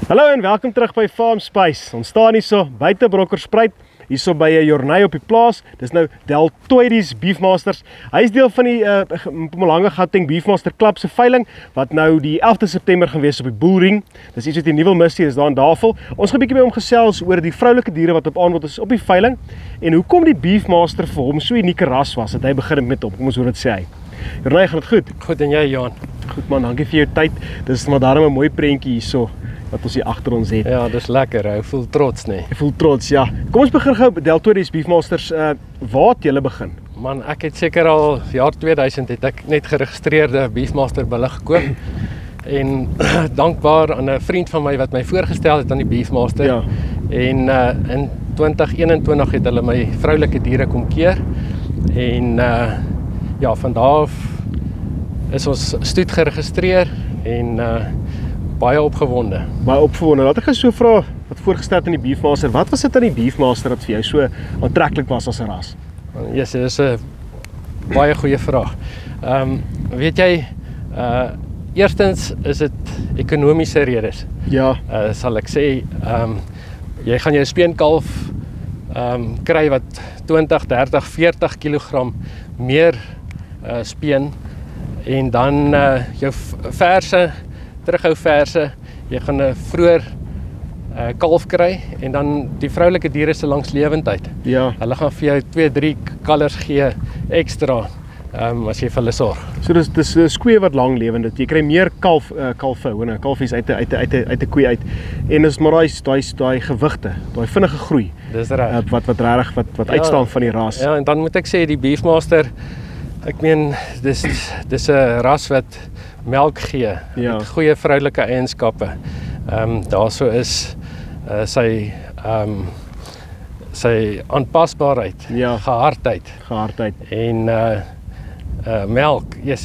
Hallo en welkom terug by Farm Spice. Ons staan hier so buite Brokkerspruit, hier so by Jornay op die plaas. Dis nou Deltoides Beefmasters. Hy is deel van die Mpumalanga Gauteng Beefmaster Club se veiling wat nou die 11de September gaan wees op die Bullring. Dis iets wat jy nie wil mis nie, is daar in Davel. Ons gaan 'n bietjie by hom gesels oor die vroulike diere wat op aanbod is op die veiling en hoekom die Beefmaster vir hom so 'n unieke ras was dat hy begin met hom. Kom ons hoor dit sê hy. Jornay, gaan dit goed? Goed en jy, Johan? Goed man, dankie vir jou tyd. Dis maar daarom 'n mooi prentjie hierso wat ons hier agter ons het. Ja, dis lekker. Ek voel trots, nee. Ek voel trots, ja. Kom ons begin gou by Deltoides Beefmasters. Waar het julle begin? Man, ek het seker al jaar 2000 het ek net geregistreerde Beefmaster bulle gekoop. En dankbaar aan 'n vriend van my wat my voorgestel het aan die Beefmaster. Ja. En in 2021 het hulle my vroulike diere kom keer. En ja, van daar af is ons stoet geregistreer en baie opgewonde. Baie opgewonde. Laat ek gou so vra wat voorgestel aan die Beefmaster. Wat was dit aan die Beefmaster wat vir jou so aantreklik was as 'n ras? Yes, dit is 'n baie goeie vraag. Weet jy, eerstens is dit ekonomiese redes. Ja. Sal ek sê, jy gaan jou speenkalf kry wat 20, 30, 40 kg meer speen en dan jou verse, terughou verse, jy gaan 'n vroeër kalf kry en dan die vroulike diere se langslewendheid. Ja. Hulle gaan vir jou 2-3 kalvers gee ekstra as jy vir hulle sorg. So dis 'n skoe wat lang lewend is. Jy kry meer kalfies uit 'n koei uit. En dis maar daai gewigte, daai vinnige groei. Dis reg. Wat regtig wat uitstaan van die ras. Ja, en dan moet ek sê die Beefmaster, ek meen dis 'n ras wat melk gee. Ja. Met goeie vroulike eienskappe. Daarso is sy aanpasbaarheid, Ja. gehardheid en melk.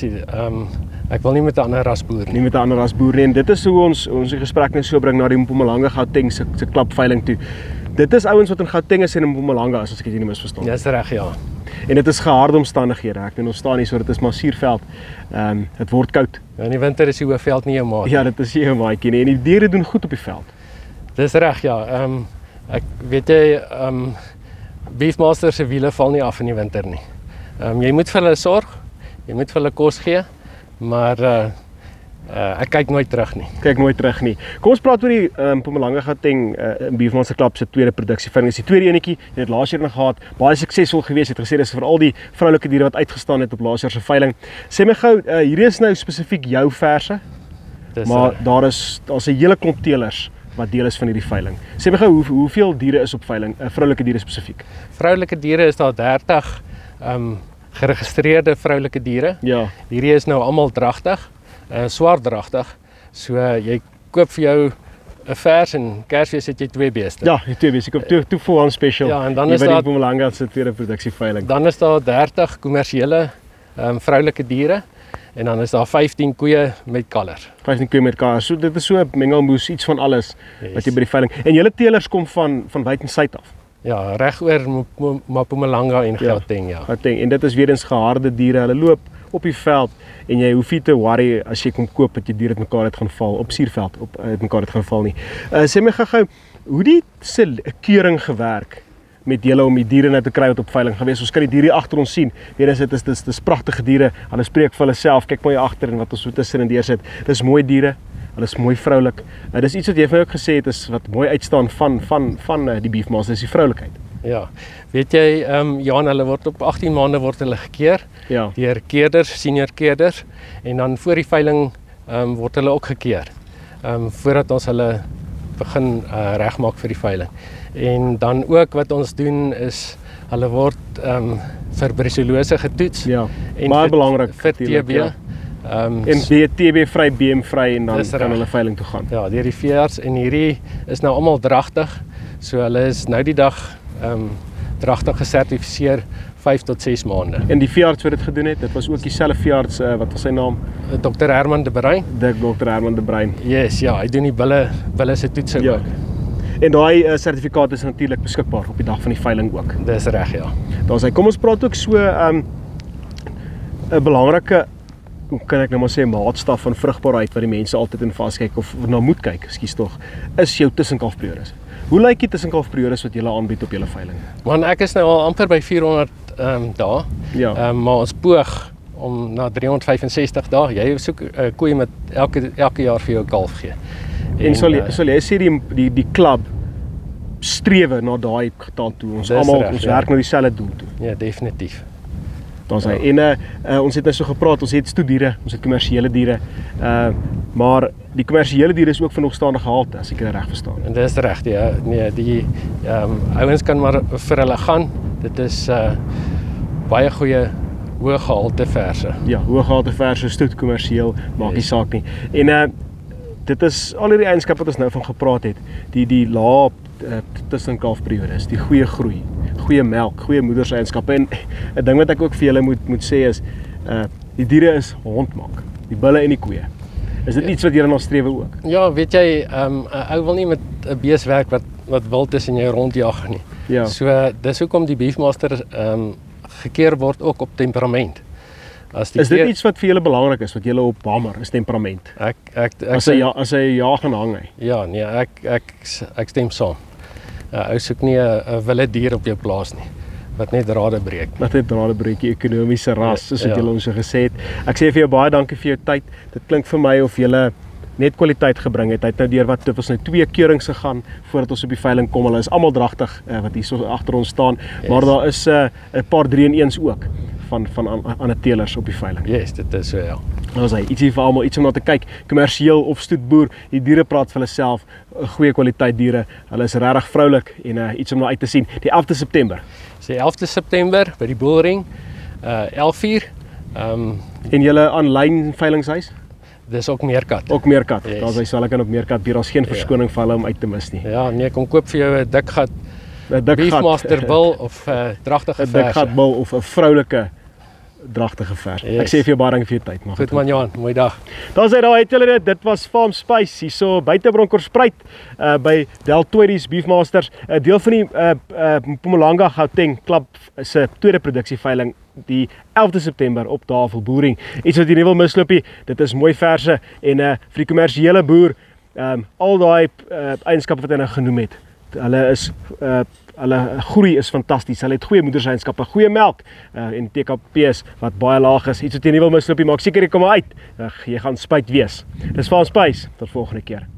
Ek wil nie met 'n ander ras boer nie. Nie met 'n ander ras boer nie. En dit is hoe ons die gesprek nou so bring na die Mpumalanga Gauteng se klapveiling toe. Dit is ouens wat in Gauteng is en in Mpumalanga as ek dit nie misverstaan. Dis reg, ja. En dit is geharde omstandighede. Ek bedoel ons staan hier so, dit is maar suurveld. Dit word koud. In die winter is die Hoëveld nie jou maat. Ja, dit is nie 'n maatjie nie. En die diere doen goed op die veld. Dis reg, ja. Ek weet jy, Beefmaster se wiele val nie af in die winter nie. Jy moet vir hulle sorg, jy moet vir hulle kos gee, maar ek kyk nooit terug nie. Kyk nooit terug nie. Kom ons praat oor die Mpumalanga Gauteng Beefmaster Club se tweede produksieveiling. Dis die tweede enetjie. Jy het laas jaar nog gehad, baie suksesvol geweest. Het gesê dis vir al die vroulike diere wat uitgestaan het op laas jaar se veiling. Sê my gou, hierdie is nou spesifiek jou verse, maar daar's 'n hele klomp teelers wat deel is van hierdie veiling. Sê my gou, hoeveel diere is op veiling, vroulike diere spesifiek? Vroulike diere is daar 30 geregistreerde vroulike diere. Ja. Hierdie is nou almal dragtig, swaardragtig. So jy koop vir jou 'n vers en Kersfees het jy 2 beeste. Ja, die 2 beeste. Ek koop 2 for one special. Ja, en dan is is daar die Mpumalanga se tweede produksieveiling. Dan is daar 30 kommersiële vroulike diere en dan is daar 15 koeie met kalvers. 15 koeie met kalvers. So dit is so 'n mengelmoes, iets van alles wat jy by die veiling. En julle teelers kom van wyd en suid af. Ja, reg oor Mpumalanga en Gauteng, ja. Gauteng. En dit is weer eens geharde diere. Hulle loop op die veld en jy hoef nie te worry as jy kom koop dat jy diere uit mekaar het gaan val op suurveld uit mekaar het gaan val nie. Sê my gou, hoe die keuring gewerk met julle om die diere nou te kry wat op veiling gewees. Ons kan die diere agter ons sien. Weer eens dis pragtige diere. Hulle spreek vir hulle self. Kyk maar hier agter en wat ons so tussenin deursit. Dis mooi diere. Hulle is mooi vroulik. Dis iets wat jy vir my ook gesê het is wat mooi uitstaan van die Beefmaster is die vroulikheid. Ja. Weet jy, Johan, hulle word op 18 maande word hulle gekeer. Ja. Deur keerders, senior keerders en dan voor die veiling word hulle ook gekeer. Voordat ons hulle begin regmaak vir die veiling. En dan ook wat ons doen is hulle word vir brucellose getoets. Ja. En baie belangrik vir TB. Ja. En TB vry, BM vry en dan kan hulle veiling toe gaan. Ja, deur die veearts en hierdie is nou almal dragtig. So hulle is nou die dag dragtig gesertifiseer 5 tot 6 maande. En die veearts wat dit gedoen het, dit was ook dieselfde veearts wat was sy naam? Dr. Herman de Bruin. Dr. Herman de Bruin. Yes, ja, hy doen die bulle se toetse ook. En daai sertifikaat is natuurlik beskikbaar op die dag van die veiling ook. Dis reg, ja. Daar's hy. Kom ons praat ook so 'n belangrike hoe kan ek nou maar sê, maatstaf van vrugbaarheid wat die mense altyd in vaskyk of na moet kyk, ekskuus tog, is jou tussenkalfperiodes. Hoe lyk die tussenkalfperiodes wat julle aanbied op julle veiling? Want ek is nou al amper by 400 dae. Ja. Maar ons poog om na 365 dae. Jy soek 'n koei met elke jaar vir jou 'n kalf gee. En sal jy sê die klub strewe na daai getal toe. Ons werk na dieselfde doel toe. Ja, definitief. Daar's hy. En ons het nou so gepraat, ons het stoediere, ons het kommersiële diere. Maar die kommersiële diere is ook van hoogstaande gehalte, as ek dit reg verstaan. En dis reg, ja. Nee, die ouens kan maar vir hulle gaan. Dit is baie goeie hoë gehalte verse. Ja, hoë gehalte verse, stoet kommersieel, maak nie saak nie. En dit is al hierdie eienskappe wat ons nou van gepraat het. Die lae tussenkalfperiodes, die goeie groei, goeie melk, goeie moederseienskappe. En 'n ding wat ek ook vir julle moet sê is die diere is hondmaak, die bulle en die koeie. Is dit iets wat julle na strewe ook? Ja, weet jy, 'n ou wil nie met 'n bees werk wat wild is en jy rondjag nie. Ja. So dis hoekom die Beefmaster gekeer word ook op temperament. Is dit iets wat vir julle belangrik is, wat julle op hamer, is temperament? As hy jaag en hang hy? Ja, nee, ek stem saam. Ou soek nie 'n wilde dier op jou plaas nie, wat net drade breek. Wat net drade breek, die ekonomiese ras, soos wat julle ons gesê het. Ek sê vir jou baie dankie vir jou tyd. Dit klink vir my of julle net kwaliteit gebring het. Hy het nou deur wat dit was nou 2 keurings gegaan voordat ons op die veiling kom. Hulle is almal dragtig wat hier so agter ons staan, maar daar is 'n paar 3-in-1s ook van ander teelers op die veiling. Yes, dit is so ja. Nou is hy ietsie vir almal, iets om na te kyk, kommersieel of stoetboer. Die diere praat vir hulle self, goeie kwaliteit diere. Hulle is regtig vroulik en iets om na uit te sien. Die 11de September. Die 11de September by die Boelring, 11:00. En julle aanlyn veilingshuis? Dis ook Meerkat. Ook Meerkat. Yes. Daar's hy sal ek op Meerkat bier. Daar's geen verskoning vir hulle om uit te mis nie. Ja, nee, kom koop vir jou 'n dikgat Beefmaster bil of dragtige verse. 'n dikgat bil of 'n vroulike dragtige vers. Yes. Ek sê vir jou baie dankie vir jou tyd. Goed man Johan, mooi dag. Daar het julle dit. Dit was Farm Spice hierso buite Bronkhorstspruit by Deltoides Beefmasters. 'n Deel van die Mpumalanga Gauteng klub se tweede produksieveiling die 11de September op Tafelboering. Iets wat jy nie wil misloop nie. Dit is mooi verse en vir die kommersiële boer al daai eienskappe wat hy nou genoem het. Hulle groei is fantasties. Hulle het goeie moederseienskappe, goeie melk en TKP's wat baie laag is. Iets wat jy nie wil misloop nie, maak seker jy kom uit. Jy gaan spyt wees. Dis Farm Spice. Tot volgende keer.